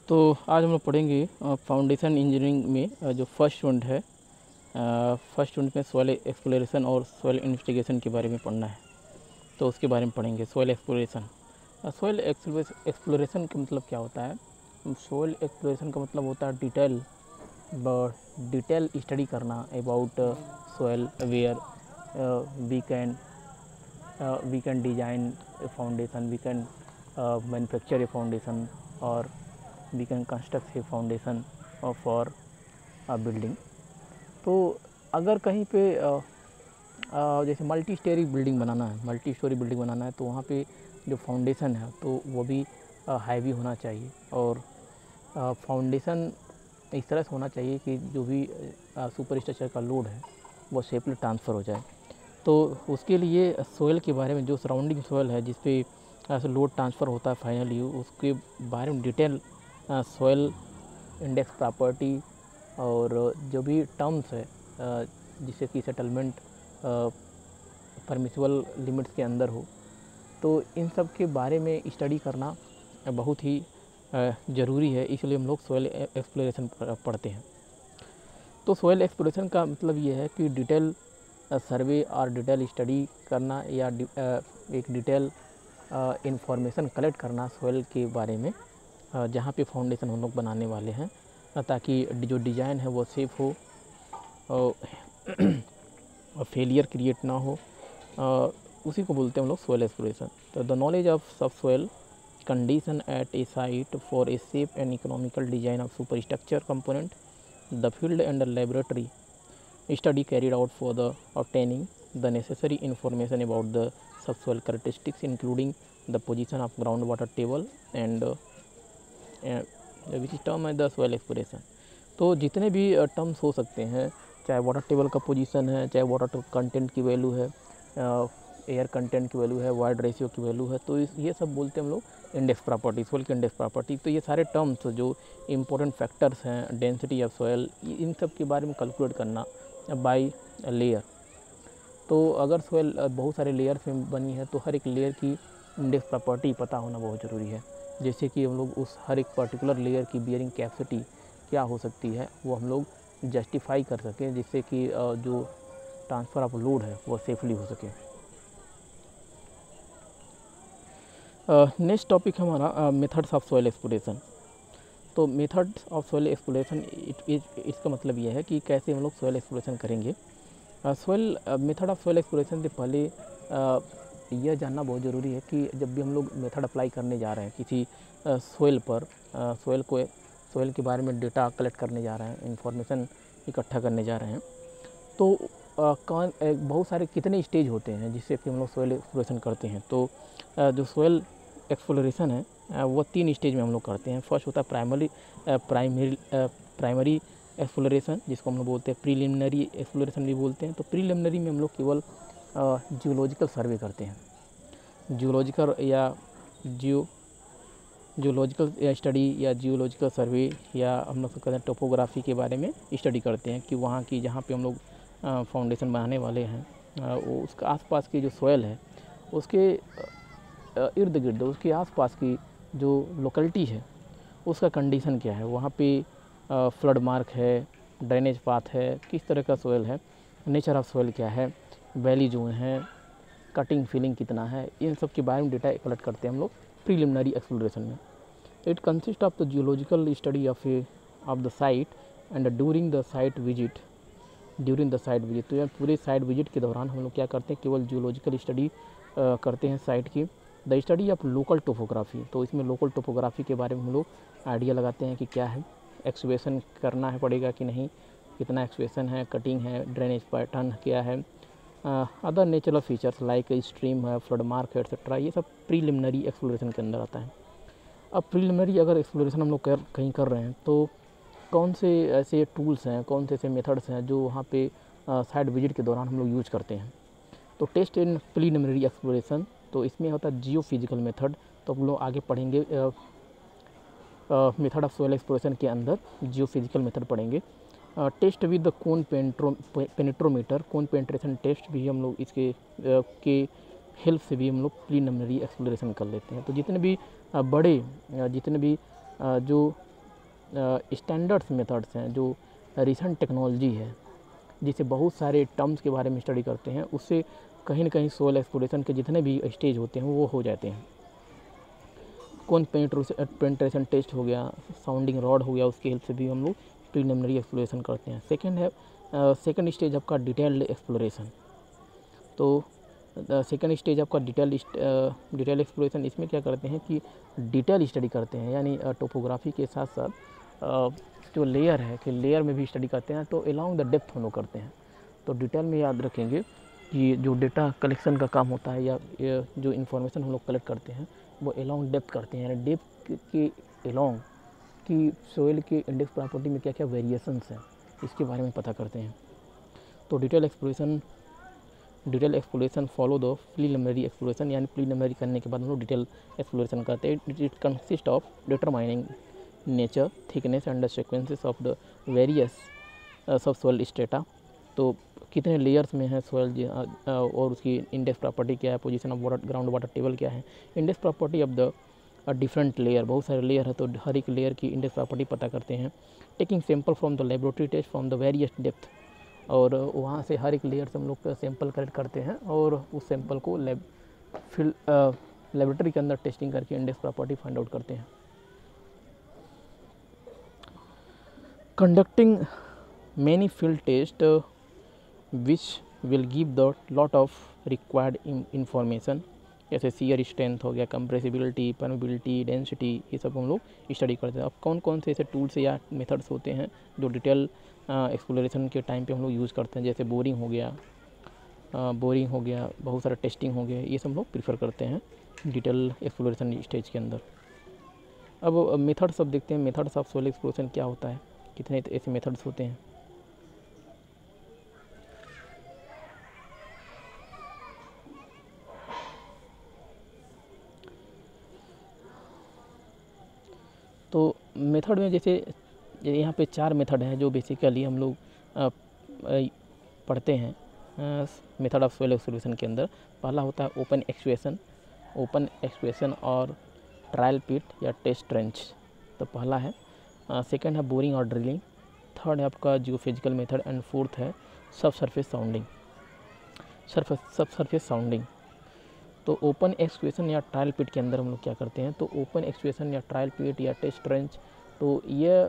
तो आज हम लोग पढ़ेंगे फाउंडेशन इंजीनियरिंग में जो फर्स्ट यूनिट है। फर्स्ट यूनिट में सॉइल एक्सप्लोरेशन और सॉइल इन्वेस्टिगेशन के बारे में पढ़ना है, तो उसके बारे में पढ़ेंगे। सॉइल एक्सप्लोरेशन, सॉइल एक्सप्लोरेशन का मतलब क्या होता है? सॉइल एक्सप्लोरेशन का मतलब होता है डिटेल स्टडी करना about soil where we can design a foundation, we can manufacture a foundation और we can construct a foundation for building. तो अगर कहीं पे जैसे मल्टी स्टोरी बिल्डिंग बनाना है तो वहाँ पे जो फाउंडेशन है तो वो भी हैवी होना चाहिए और फाउंडेशन इस तरह से होना चाहिए कि जो भी सुपर स्ट्रक्चर का लोड है वो सेफली ट्रांसफ़र हो जाए। तो उसके लिए सोयल के बारे में, जो सराउंडिंग सोयल है जिस पे लोड ट्रांसफ़र होता है फाइनली, उसके बारे में डिटेल सोयल इंडेक्स प्रॉपर्टी और जो भी टर्म्स है जिससे कि सेटलमेंट परमिसिबल लिमिट्स के अंदर हो, तो इन सब के बारे में स्टडी करना बहुत ही ज़रूरी है। इसलिए हम लोग सोयल एक्सप्लोरेशन पढ़ते हैं। तो सोयल एक्सप्लोरेशन का मतलब ये है कि डिटेल सर्वे और डिटेल स्टडी करना या एक डिटेल इंफॉर्मेशन कलेक्ट करना सोयल के बारे में, जहाँ पे फाउंडेशन हम लोग बनाने वाले हैं, ताकि जो डिज़ाइन है वो सेफ़ हो और फेलियर क्रिएट ना हो। उसी को बोलते हैं हम लोग सोयल एक्सप्लोरेशन। तो the knowledge of subsoil condition at a site for a safe and economical design of superstructure component, the field and the laboratory study carried out for the obtaining the necessary information about the subsoil characteristics, including the position of groundwater table and which is term है the soil exploration। तो जितने भी terms हो सकते हैं, चाहे water table का position है, चाहे वाटर कंटेंट की वैल्यू है, एयर कंटेंट की वैल्यू है, वाइड रेशियो की वैल्यू है, तो ये सब बोलते हैं हम लोग इंडेक्स प्रॉपर्टी, सोइल की इंडेक्स प्रॉपर्टी। तो ये सारे टर्म्स जो इंपॉर्टेंट फैक्टर्स हैं, डेंसिटी ऑफ सोयल, इन सब के बारे में कैलकुलेट करना बाय लेयर। तो अगर सोयल बहुत सारे लेयर में बनी है तो हर एक लेयर की इंडेक्स प्रॉपर्टी पता होना बहुत ज़रूरी है। जैसे कि हम लोग उस हर एक पर्टिकुलर लेयर की बियरिंग कैपेसिटी क्या हो सकती है वो हम लोग जस्टिफाई कर सकें, जिससे कि जो ट्रांसफ़र ऑफ लोड है वो सेफली हो सके। नेक्स्ट टॉपिक हमारा मेथड्स ऑफ सोयल एक्सप्लोरेशन। तो मेथड्स ऑफ सोयल एक्सप्लोरेशन, इसका मतलब ये है कि कैसे हम लोग सोयल एक्सप्लोरेशन करेंगे। मेथड ऑफ सोयल एक्सप्लोरेशन से पहले यह जानना बहुत ज़रूरी है कि जब भी हम लोग मेथड अप्लाई करने जा रहे हैं किसी सोयल पर, सोयल के बारे में डेटा कलेक्ट करने जा रहे हैं, इंफॉर्मेशन इकट्ठा करने जा रहे हैं, तो बहुत सारे कितने स्टेज होते हैं जिससे कि हम लोग सोयल एक्सप्लोरेशन करते हैं। तो जो सोयल एक्सप्लोरेशन है वो 3 स्टेज में हम लोग करते हैं। फर्स्ट होता है प्राइमरी एक्सप्लोरेशन, जिसको हम लोग बोलते हैं प्रीलिमिनरी एक्सप्लोरेशन भी बोलते हैं। तो प्रीलिमिनरी में हम लोग केवल जियोलॉजिकल सर्वे करते हैं। जियोलॉजिकल स्टडी या जियोलॉजिकल सर्वे, या हम लोग कहते हैं टोपोग्राफी के बारे में स्टडी करते हैं कि वहाँ की जहाँ पे हम लोग फाउंडेशन बनाने वाले हैं वो उसके आसपास की जो सोयल है उसके इर्द गिर्द, उसके आसपास की जो लोकेलिटी है उसका कंडीशन क्या है, वहाँ पे फ्लड मार्क है, ड्रेनेज पाथ है, किस तरह का सोयल है, नेचर ऑफ सोयल क्या है, वैली जोन है, कटिंग फिलिंग कितना है, इन सब के बारे में डेटा कलेक्ट करते हैं हम लोग प्रीलिमिनरी एक्सप्लोरेशन में। It consist of the geological study of the site and during the site visit. तो यह पूरे साइट विजिट के दौरान हम लोग क्या करते हैं, केवल जियोलॉजिकल स्टडी करते हैं साइट की। The study of local topography, तो इसमें लोकल टोपोग्राफी के बारे में हम लोग आइडिया लगाते हैं कि क्या है, एक्सवेशन करना है पड़ेगा कि नहीं, कितना एक्सवेशन है, कटिंग है, ड्रेनेज पैटर्न क्या है, other natural features like stream है, फ्लड मार्क है, एक्सेट्रा, ये सब प्रीलिमिनरी एक्सप्लोरेशन के अंदर आता है। अब प्रीलिमिनरी अगर एक्सप्लोरेशन हम लोग कहीं कर रहे हैं तो कौन से ऐसे टूल्स हैं, कौन से ऐसे मेथड्स हैं जो वहाँ पे साइट विजिट के दौरान हम लोग यूज करते हैं। तो टेस्ट इन प्रीलिमिनरी एक्सप्लोरेशन, तो इसमें होता है जियो फिजिकल मेथड। तो हम लोग आगे पढ़ेंगे मेथड ऑफ सोयल एक्सप्लोरेशन के अंदर जियो फिजिकल मेथड पढ़ेंगे। Test with the cone penetrometer, cone penetration test भी हम लोग इसके के हेल्प से भी हम लोग प्रीलिमिनरी एक्सप्लोरेशन कर लेते हैं। तो जितने भी जो स्टैंडर्ड्स मेथड्स हैं, जो रिसेंट टेक्नोलॉजी है, जिसे बहुत सारे टर्म्स के बारे में स्टडी करते हैं, उससे कहीं ना कहीं सोइल एक्सप्लोरेशन के जितने भी स्टेज होते हैं वो हो जाते हैं। कौन पेनिट्रेशन टेस्ट हो गया, साउंडिंग रॉड हो गया, उसकी हेल्प से भी हम लोग प्रीलिमिनरी एक्सप्लोरेशन करते हैं। सेकंड स्टेज आपका डिटेल्ड एक्सप्लोरेशन। तो सेकंड स्टेज आपका डिटेल एक्सप्लोरेशन, इसमें क्या करते हैं कि डिटेल स्टडी करते हैं, यानी टोपोग्राफी के साथ साथ जो लेयर है कि लेयर में भी स्टडी करते हैं, तो अलोंग द डेप्थ हम लोग करते हैं। तो डिटेल में याद रखेंगे कि जो डेटा कलेक्शन का काम होता है या जो इन्फॉर्मेशन हम लोग कलेक्ट करते हैं वो अलोंग डेप्थ करते हैं, यानी डेप्थ के अलोंग कि सोइल के इंडेक्स प्रॉपर्टी में क्या क्या वेरिएशंस हैं इसके बारे में पता करते हैं। तो detail exploration follow the preliminary exploration, यानी प्रीलिमिनरी करने के बाद हम लोग डिटेल एक्सप्लोरेशन करते हैं। It consist of determining nature, thickness and the sequences of the various subsoil strata. तो कितने लेयर्स में है सोइल और उसकी इंडेक्स प्रॉपर्टी क्या है, position of water, ground water table क्या है, index property of the different layer, बहुत सारे लेयर है तो हर एक लेयर की इंडेक्स प्रॉपर्टी पता करते हैं। Taking sample from the laboratory test from the various depth, और वहाँ से हर एक लेयर से हम लोग सैंपल कलेक्ट करते हैं और उस सैंपल को लेबोरेटरी के अंदर टेस्टिंग करके इंडेक्स प्रॉपर्टी फाइंड आउट करते हैं। Conducting many field test which will give the lot of required information, जैसे शियर स्ट्रेंथ हो गया, कंप्रेसिबिलिटी, परमेबिलिटी, डेंसिटी, ये सब हम लोग स्टडी करते हैं। अब कौन कौन से ऐसे टूल्स या मेथड्स होते हैं जो डिटेल एक्सप्लोरेशन के टाइम पे हम लोग यूज़ करते हैं, जैसे बोरिंग हो गया, बहुत सारा टेस्टिंग हो गया, ये सब हम लोग प्रीफर करते हैं डिटेल एक्सप्लोरेशन स्टेज के अंदर। अब मेथड्स अब देखते हैं, मेथड्स ऑफ सोइल एक्सप्लोरेशन क्या होता है, कितने ऐसे मेथड्स होते हैं। तो मेथड में जैसे यहाँ पे 4 मेथड हैं जो बेसिकली हम लोग पढ़ते हैं मेथड ऑफ सोइल एक्सप्लोरेशन के अंदर। पहला होता है ओपन एक्सक्वेशन और ट्रायल पिट या टेस्ट ट्रेंच, तो पहला है। सेकंड है बोरिंग और ड्रिलिंग। थर्ड है आपका जियोफिजिकल मेथड एंड फोर्थ है सब सरफेस साउंडिंग। तो ओपन एक्सक्वेशन या ट्रायल पिट के अंदर हम लोग क्या करते हैं, तो ओपन एक्सक्वेशन या ट्रायल पिट या टेस्ट ट्रेंच, तो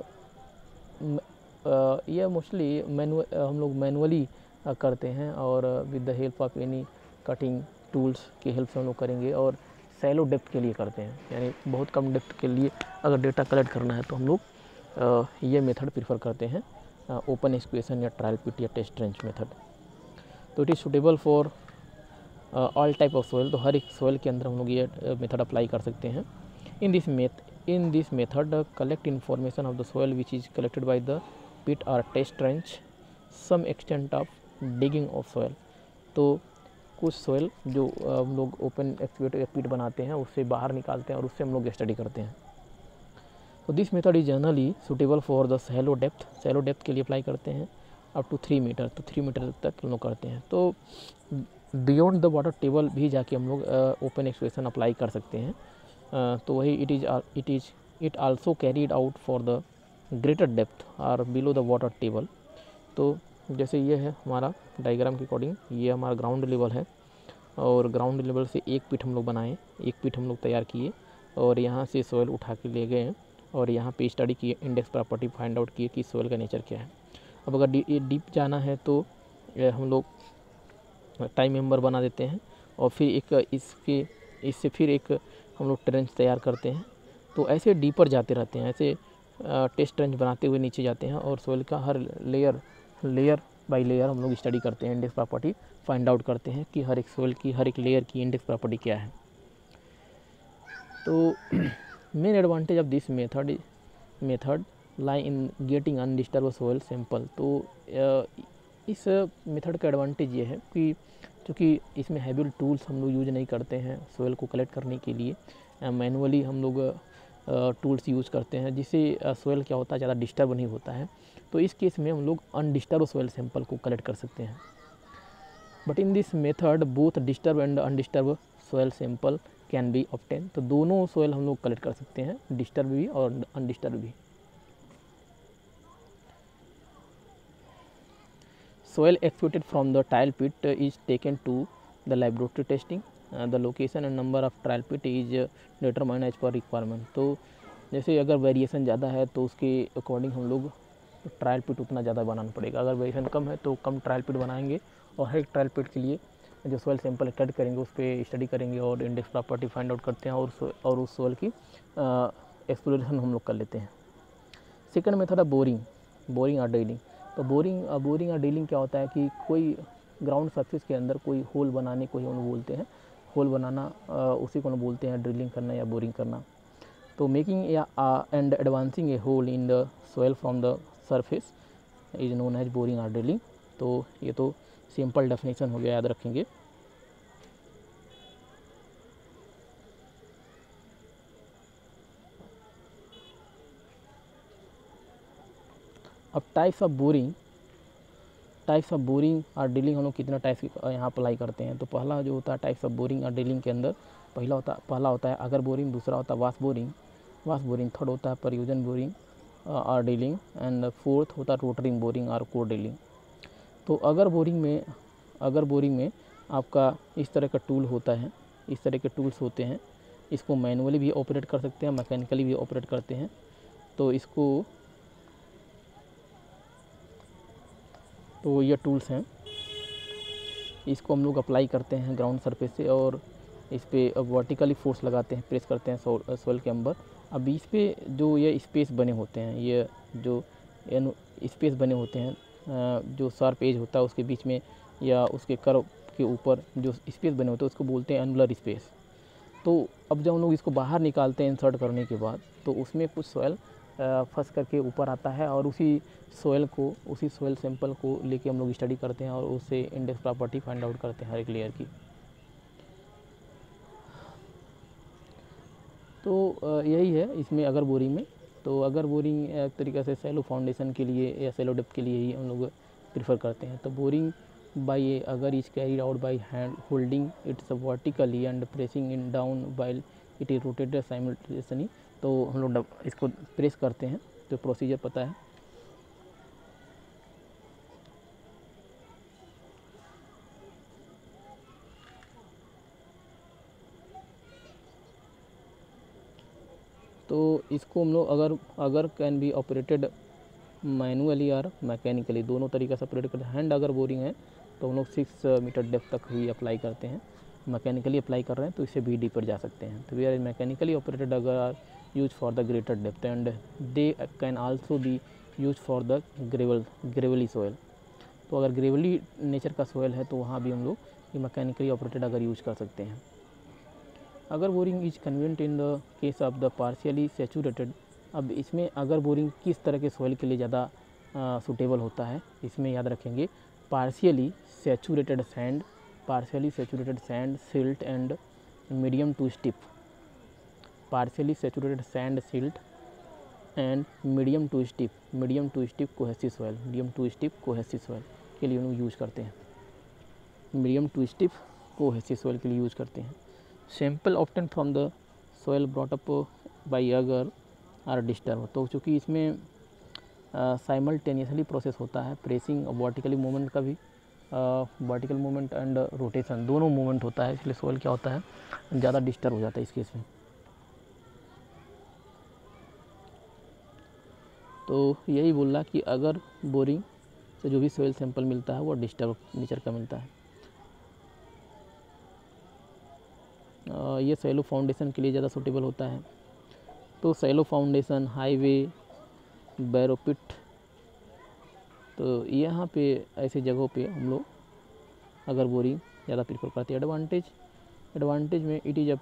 ये मोस्टली हम लोग मैनुअली करते हैं और with the help of any cutting tools की हेल्प से हम लोग करेंगे, और सैलो डेप्थ के लिए करते हैं, यानी बहुत कम डेप्थ के लिए अगर डेटा कलेक्ट करना है तो हम लोग ये मेथड प्रीफर करते हैं, ओपन एक्सक्वेशन या ट्रायल पिट या टेस्ट ट्रेंच मेथड। तो it is suitable for all type of soil, तो हर एक सोइल के अंदर हम लोग ये मेथड अप्लाई कर सकते हैं। In this method collect information of the soil which is collected by the pit और test trench, some extent of digging of soil. तो कुछ सोइल जो हम लोग ओपन एक्सक्वेट या पिट बनाते हैं उससे बाहर निकालते हैं और उससे हम लोग स्टडी करते हैं। तो this method is generally suitable for the shallow depth के लिए अप्लाई करते हैं अप टू 3 मीटर, तो 3 मीटर तक हम लोग करते हैं। तो बियॉन्ड द वाटर टेबल भी जाके हम लोग ओपन एक्सक्वेशन अप्लाई कर सकते हैं। तो वही it also carried out for the greater depth और बिलो द वाटर टेबल। तो जैसे ये है हमारा डायग्राम के अकॉर्डिंग, ये हमारा ग्राउंड लेवल है और ग्राउंड लेवल से एक पिट हम लोग बनाए, एक पिट हम लोग तैयार किए और यहाँ से सोइल उठा के ले गए और यहाँ पे स्टडी किए, इंडेक्स प्रॉपर्टी फाइंड आउट किए कि सोइल का नेचर क्या है। अब अगर डीप जाना है तो हम लोग टाइम मेंबर बना देते हैं और फिर इससे फिर एक हम लोग ट्रेंच तैयार करते हैं। तो ऐसे डीपर जाते रहते हैं, ऐसे टेस्ट ट्रेंच बनाते हुए नीचे जाते हैं और सोइल का हर लेयर बाय लेयर हम लोग स्टडी करते हैं, इंडेक्स प्रॉपर्टी फाइंड आउट करते हैं कि हर एक सोइल की हर एक लेयर की इंडेक्स प्रॉपर्टी क्या है। तो main advantage of this method lie in getting undisturbed soil sample. तो इस मेथड का एडवांटेज ये है कि क्योंकि इसमें हैवी टूल्स हम लोग यूज़ नहीं करते हैं सोइल को कलेक्ट करने के लिए, मैनुअली हम लोग टूल्स यूज़ करते हैं जिससे सोइल क्या होता है ज़्यादा डिस्टर्ब नहीं होता है। तो इस केस में हम लोग अनडिस्टर्ब सोइल सैंपल को कलेक्ट कर सकते हैं। But in this method both disturbed and undisturbed soil sample can be obtain. तो दोनों सोइल हम लोग कलेक्ट कर सकते हैं, डिस्टर्ब भी और अनडिस्टर्ब भी। soil excavated from the trial pit is taken to the laboratory testing. The location and number of trial pit is determined as per requirement. तो जैसे अगर वेरिएशन ज़्यादा है तो उसके अकॉर्डिंग हम लोग ट्रायल पिट उतना ज़्यादा बनाना पड़ेगा। अगर वेरिएशन कम है तो कम ट्रायल पिट बनाएंगे और हर एक ट्रायल पिट के लिए जो सोयल सैंपल स्टडी करेंगे उस पर स्टडी करेंगे और इंडेक्स प्रॉपर्टी फाइंड आउट करते हैं और उस सोयल की एक्सप्लोरेशन हम लोग कर लेते हैं। सेकंड मेथड है बोरिंग और ड्रिलिंग। तो बोरिंग और ड्रिलिंग क्या होता है कि कोई ग्राउंड सरफेस के अंदर कोई होल बनाने को ही हम बोलते हैं, होल बनाना उसी को हम बोलते हैं ड्रिलिंग करना या बोरिंग करना। तो मेकिंग या and advancing a hole in the soil from the surface is known as boring और ड्रिलिंग। तो ये तो सिंपल डेफिनेशन हो गया, याद रखेंगे। अब टाइप्स ऑफ बोरिंग और ड्रिलिंग हम लोग कितना टाइप्स यहाँ अप्लाई करते हैं। तो पहला जो होता है टाइप्स ऑफ बोरिंग और ड्रिलिंग के अंदर पहला होता है अगर बोरिंग, दूसरा होता है वाश बोरिंग, थर्ड होता है परफ्यूजन बोरिंग और ड्रिलिंग एंड फोर्थ होता है रोटरिंग बोरिंग और कोर ड्रिलिंग। तो अगर बोरिंग में आपका इस तरह का टूल होता है, इस तरह के टूल्स होते हैं। इसको मैनुअली भी ऑपरेट कर सकते हैं, मैकेनिकली भी ऑपरेट करते हैं। तो ये टूल्स हैं, इसको हम लोग अप्लाई करते हैं ग्राउंड सरफेस से और इस पर वर्टिकली फोर्स लगाते हैं, प्रेस करते हैं सोइल के अंदर। अब इस पे जो ये स्पेस बने होते हैं, ये जो स्पेस बने होते हैं, जो शार्प एज होता है उसके बीच में या उसके कर्व के ऊपर जो स्पेस बने होते हैं उसको बोलते हैं एनुलर स्पेस। तो अब जब हम लोग इसको बाहर निकालते हैं इंसर्ट करने के बाद, तो उसमें कुछ सोयल फंस करके ऊपर आता है और उसी सोयल सैंपल को लेके हम लोग स्टडी करते हैं और उससे इंडेक्स प्रॉपर्टी फाइंड आउट करते हैं हर एक लेयर की। तो यही है इसमें अगर बोरिंग में। तो अगर बोरिंग एक तरीक़े से सैलो फाउंडेशन के लिए या सैलो डेप्थ के लिए ही हम लोग प्रीफर करते हैं। तो boring by auger is carried out by hand holding its vertically and pressing in down while it is rotated simultaneously. तो हम लोग इसको प्रेस करते हैं, तो प्रोसीजर पता है। तो इसको हम लोग auger can be operated manually और मैकेनिकली, दोनों तरीक़े से ऑपरेट करते हैं। हैंड अगर बोरिंग है तो हम लोग 6 मीटर डेप्थ तक ही अप्लाई करते हैं। मैकेनिकली अप्लाई कर रहे हैं तो इससे भी डीपर जा सकते हैं। तो we are mechanically operated auger use for the greater depth and they can also be use for the gravelly soil. तो अगर ग्रेवली नेचर का सोयल है तो वहाँ भी हम लोग ये मैकेनिकली ऑपरेटेड अगर यूज कर सकते हैं। Auger boring is convenient in the case of the partially saturated. अब इसमें अगर बोरिंग किस तरह के सोयल के लिए ज़्यादा सूटेबल होता है, इसमें याद रखेंगे partially saturated sand, silt and medium to stiff. Partially saturated sand, silt and medium to stiff cohesive soil के लिए हम लोग यूज़ करते हैं। Medium to stiff cohesive soil के लिए यूज़ करते हैं। Sample obtain from the soil brought up by auger are disturb. तो चूँकि इसमें साइमल्टेनियसली प्रोसेस होता है, प्रेसिंग और वर्टिकली मूवमेंट का भी, वर्टिकल मूवमेंट एंड रोटेशन दोनों मूवमेंट होता है, इसलिए सोयल क्या होता है ज़्यादा डिस्टर्ब हो जाता है इस केस में। तो यही बोलना कि अगर बोरिंग से जो भी सोयल सैंपल मिलता है वो डिस्टर्ब नेचर का मिलता है। ये सैलो फाउंडेशन के लिए ज़्यादा सूटेबल होता है। तो सैलो फाउंडेशन, हाईवे, बैरोपिट, तो यहाँ पे ऐसे जगहों पे हम लोग अगर बोरिंग ज़्यादा प्रीफर करते हैं। एडवांटेज में it is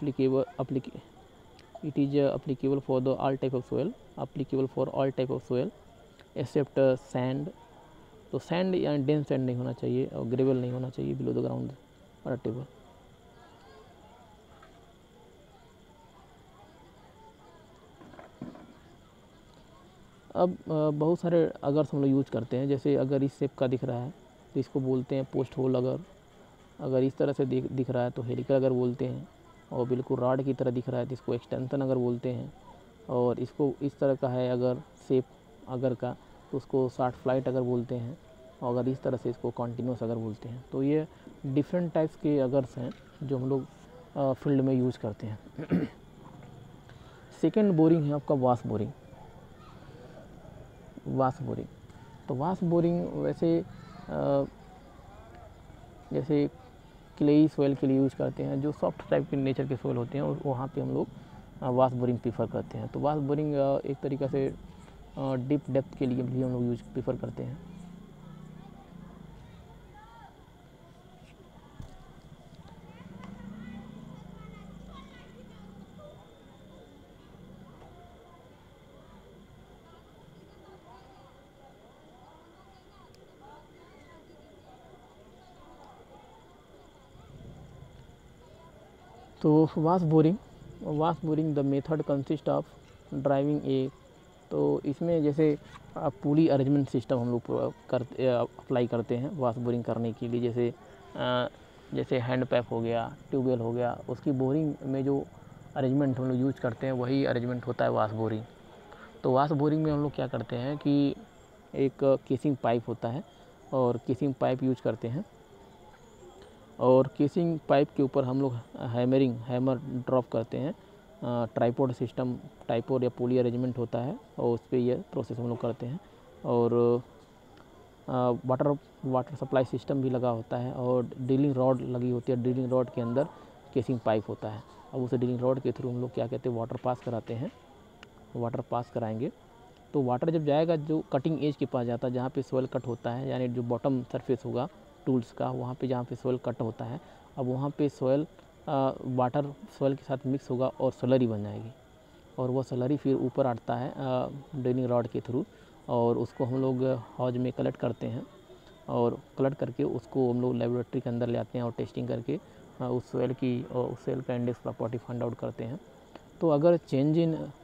applicable for the all type of soil except sand। तो सैंड या डेंस सैंड नहीं होना चाहिए और ग्रेवल नहीं होना चाहिए बिलो द ग्राउंड और टेबल। अब बहुत सारे अगर हम लोग यूज करते हैं, जैसे अगर इस शेप का दिख रहा है तो इसको बोलते हैं पोस्ट होल। अगर इस तरह से दिख रहा है तो हेलिकल अगर बोलते हैं, और बिल्कुल रॉड की तरह दिख रहा है तो इसको एक्सटेंशन अगर बोलते हैं, और इसको इस तरह का है अगर शेप अगर का तो उसको शॉर्ट फ्लाइट अगर बोलते हैं। अगर इस तरह से इसको कॉन्टीन्यूस अगर बोलते हैं। तो ये डिफरेंट टाइप्स के अगर्स हैं जो हम लोग फील्ड में यूज करते हैं। सेकेंड बोरिंग है आपका वास बोरिंग। वास बोरिंग, तो वास बोरिंग वैसे जैसे क्लेई सोयल के लिए यूज़ करते हैं, जो सॉफ्ट टाइप के नेचर के सोयल होते हैं, और वहाँ पे हम लोग वास बोरिंग प्रीफर करते हैं। तो वास बोरिंग एक तरीक़ा से डीप डेप्थ के लिए भी हम लोग यूज प्रीफर करते हैं। तो wash boring the method consist of driving a, तो इसमें जैसे पुली अरेंजमेंट सिस्टम हम लोग अप्लाई करते हैं वास बोरिंग करने के लिए। जैसे हैंड पैप हो गया, ट्यूबवेल हो गया, उसकी बोरिंग में जो अरेंजमेंट हम लोग यूज करते हैं वही अरेंजमेंट होता है वास बोरिंग। तो वास बोरिंग में हम लोग क्या करते हैं कि एक केसिंग पाइप होता है, और केसिंग पाइप यूज करते हैं, और केसिंग पाइप के ऊपर हम लोग हैमर ड्रॉप करते हैं। ट्राइपॉड सिस्टम, ट्राइपॉड या पुली अरेंजमेंट होता है, और उस पर यह प्रोसेस हम लोग करते हैं। और वाटर सप्लाई सिस्टम भी लगा होता है, और ड्रिलिंग रॉड लगी होती है। ड्रिलिंग रॉड के अंदर केसिंग पाइप होता है। अब उस ड्रिलिंग रॉड के थ्रू हम लोग क्या कहते हैं, वाटर पास कराते हैं। वाटर पास कराएंगे तो वाटर जब जाएगा जो कटिंग एज के पास जाता है, जहाँ पे सोयल कट होता है, यानी जो बॉटम सरफेस होगा टूल्स का, वहाँ पे जहाँ पे सोयल कट होता है, अब वहाँ पे सोयल वाटर सोयल के साथ मिक्स होगा और स्लरी बन जाएगी, और वह स्लरी फिर ऊपर आता है ड्रेनिंग रॉड के थ्रू, और उसको हम लोग हौज में कलेक्ट करते हैं, और कलेक्ट करके उसको हम लोग लेबोरेटरी के अंदर ले आते हैं, और टेस्टिंग करके उस सोयल का इंडेक्स प्रॉपर्टी फाइंड आउट करते हैं। तो अगर चेंज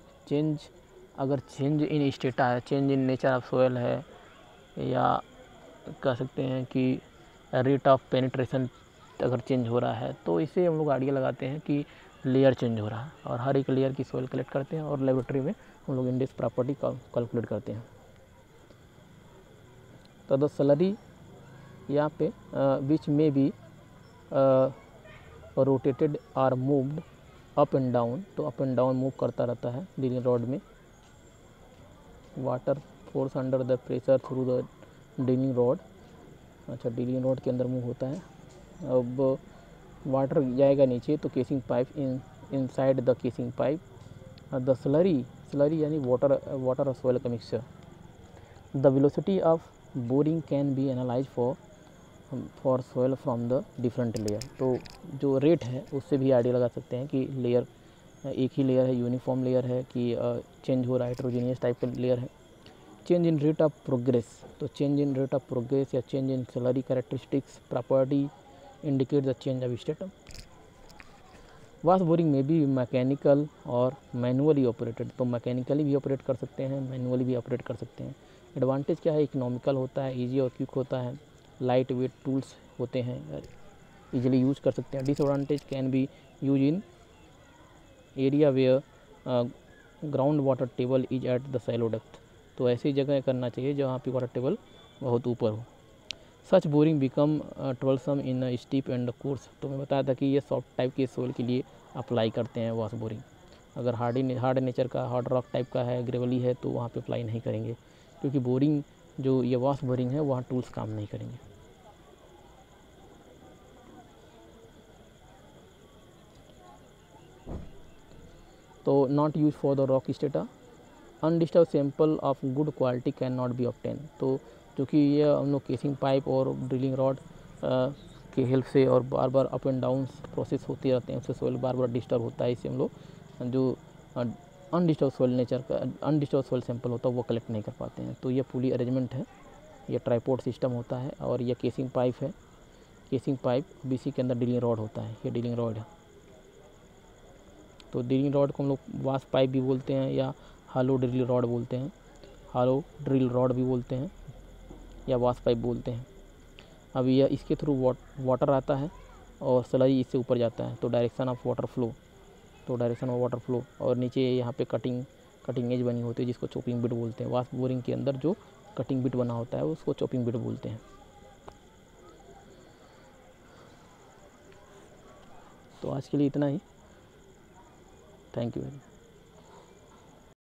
इन स्टेटा है, change in nature of soil है, या कह सकते हैं कि रेट ऑफ पेनिट्रेशन अगर चेंज हो रहा है, तो इससे हम लोग आइडिया लगाते हैं कि लेयर चेंज हो रहा है, और हर एक लेयर की सोयल कलेक्ट करते हैं, और लेबोरेटरी में हम लोग इंडेक्स प्रॉपर्टी कैलकुलेट करते हैं। तो द स्लरी यहाँ पे विच में be rotated or moved up and down, तो अप एंड डाउन मूव करता रहता है ड्रिलिंग रॉड में। Water force under the pressure through the drilling rod, अच्छा ड्रिलिंग रॉड के अंदर मूव होता है। अब वाटर जाएगा नीचे, तो casing pipe inside the casing pipe, the slurry यानी वाटर और सोयल का mixture. The velocity of boring can be analyse for soil from the different layer, तो जो रेट है उससे भी आइडिया लगा सकते हैं कि लेयर एक ही लेयर है, यूनिफॉर्म लेयर है, कि चेंज हो रहा है, हेटेरोजेनियस टाइप का लेयर है। Change in rate of progress, तो change in rate of progress या change in slurry characteristics property indicate the change of state. Wash boring में भी मैकेनिकल और मैनुअली ऑपरेटेड, तो मैकेनिकली भी ऑपरेट कर सकते हैं, मैनुअली भी ऑपरेट कर सकते हैं। एडवांटेज क्या है, इकोनॉमिकल होता है, इजी और क्विक होता है, लाइट वेट टूल्स होते हैं, इजीली यूज कर सकते हैं। Disadvantage can be use in area where ground water table is at the shallow depth, तो ऐसी जगह करना चाहिए जहाँ पे वाटर टेबल बहुत ऊपर हो। Such boring become troublesome in steep and coarse, तो मैं बताया था कि ये सॉफ्ट टाइप के सोइल के लिए अप्लाई करते हैं वास बोरिंग। अगर हार्ड नेचर का, हार्ड रॉक टाइप का है, ग्रेवली है, तो वहाँ पे अप्लाई नहीं करेंगे, क्योंकि बोरिंग जो ये वास बोरिंग है वहाँ टूल्स काम नहीं करेंगे। तो not use for the rock strata, undisturbed sample of good quality can not be obtain, तो क्योंकि ये हम लोग केसिंग पाइप और ड्रिलिंग रॉड के हेल्प से और बार बार अप एंड डाउन प्रोसेस होते रहते हैं, उससे सोइल बार बार डिस्टर्ब होता है, इससे हम लोग जो अनडिस्टर्ब सोइल नेचर का अनडिस्टर्ब सोइल सैंपल होता है वो कलेक्ट नहीं कर पाते हैं। तो ये पुली अरेंजमेंट है, ये ट्राइपॉड सिस्टम होता है, और ये केसिंग पाइप है। केसिंग पाइप बीसी के अंदर ड्रिलिंग रॉड होता है, ये ड्रिलिंग रॉड है। तो ड्रिलिंग रॉड को हम लोग वास पाइप भी बोलते हैं, या हालो ड्रिल रॉड बोलते हैं, हालो ड्रिल रॉड भी बोलते हैं, या वास पाइप बोलते हैं। अब यह इसके थ्रू वाटर आता है और स्लरी इससे ऊपर जाता है, तो डायरेक्शन ऑफ वाटर फ्लो, और नीचे यहाँ पे कटिंग एज बनी होती है जिसको चॉपिंग बिट बोलते हैं। वास बोरिंग के अंदर जो कटिंग बिट बना होता है उसको चॉपिंग बिट बोलते हैं। तो आज के लिए इतना ही। Thank you very much.